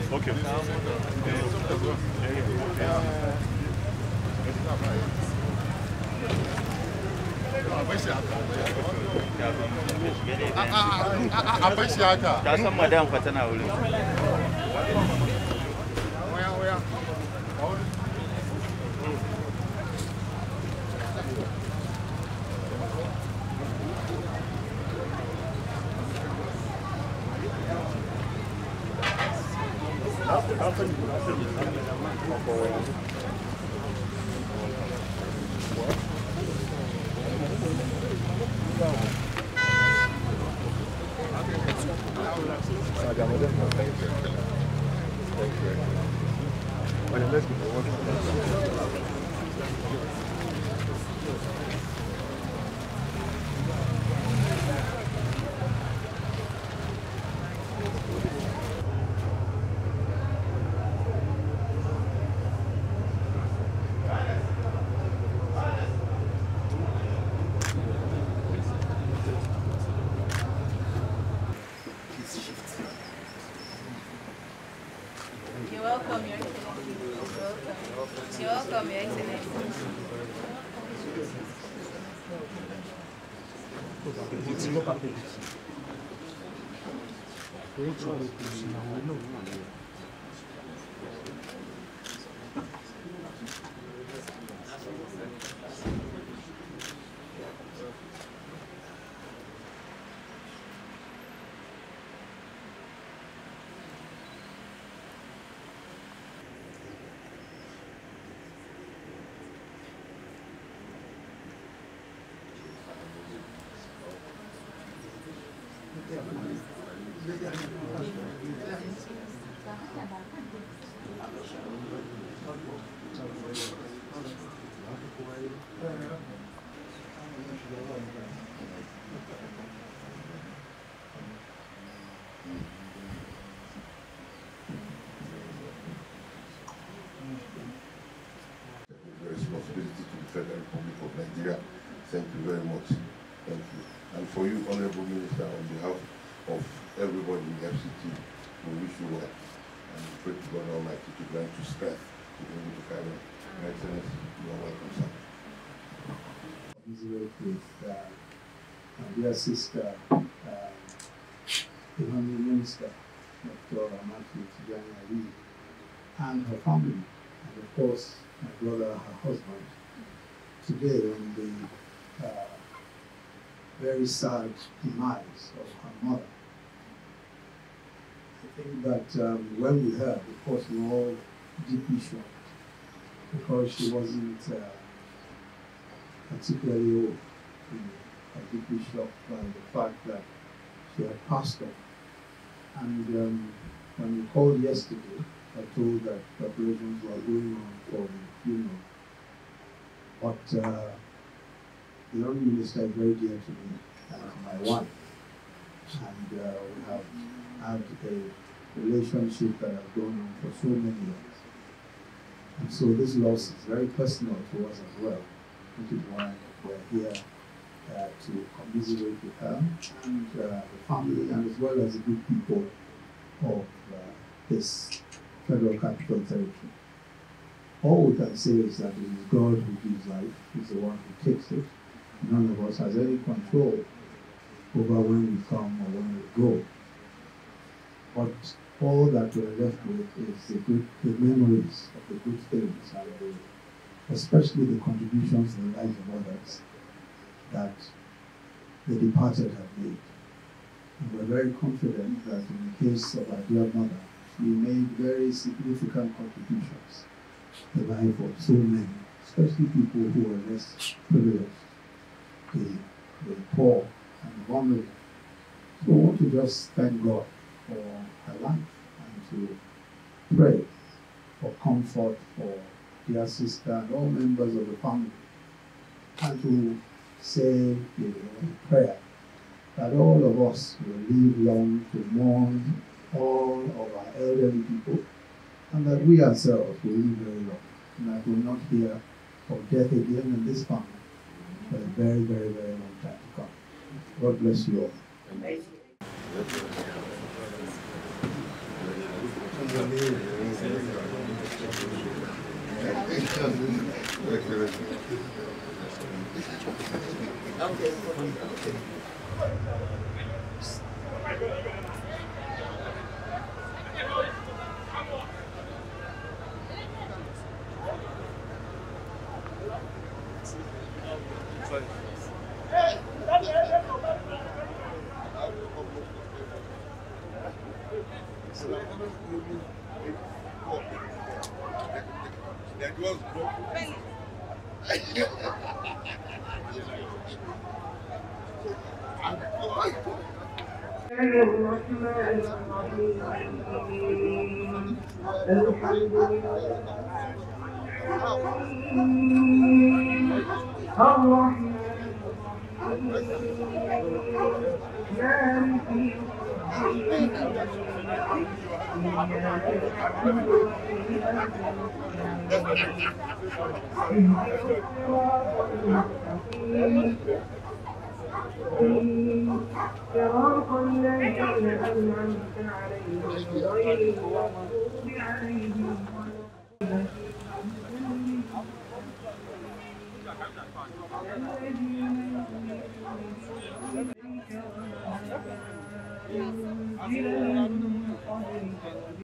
Okay. Ka san madam fa tana wurin. You're welcome, Your Excellency. You're welcome, Your Excellency. Responsibility to the Federal Republic of Nigeria. Thank you very much. Thank you. And for you, Honorable Minister, on behalf of everybody in the FCT, we wish you well. And we pray to God Almighty to grant you strength to be able to carry on. Your Excellency, you are welcome, sir. With my dear sister, the Honorable Minister, Dr. Amatli Tijani Ali, and her family, and of course, my brother, her husband, today on the very sad demise of her mother. I think that when we heard, of course, we were all deeply shocked because she wasn't particularly old. We were deeply shocked by the fact that she had passed on. And when we called yesterday, I told that preparations were going on for the funeral. But the Honourable Minister is very dear to me and to my wife. And we have had a relationship that has gone on for so many years. And so this loss is very personal to us as well, which is why we're here to commiserate with her and the family, and as well as the good people of this Federal Capital Territory. All we can say is that it is God who gives life, He's the one who takes it. None of us has any control over when we come or when we go. But all that we're left with is the memories of the good things, and especially the contributions to the lives of others that the departed have made. And we're very confident that in the case of our dear mother, she made very significant contributions to the life of so many, especially people who are less privileged, the poor and the vulnerable. So I want to just thank God for her life and to pray for comfort for dear sister and all members of the family, and to say in prayer that all of us will live long to mourn all of our elderly people, and that we ourselves will live very long, and that we will not hear of death again in this family for a very, very, very long time to come. God bless you all. صراط الذين أنعمت عليهم غير المغضوب عليهم ولا الضالين.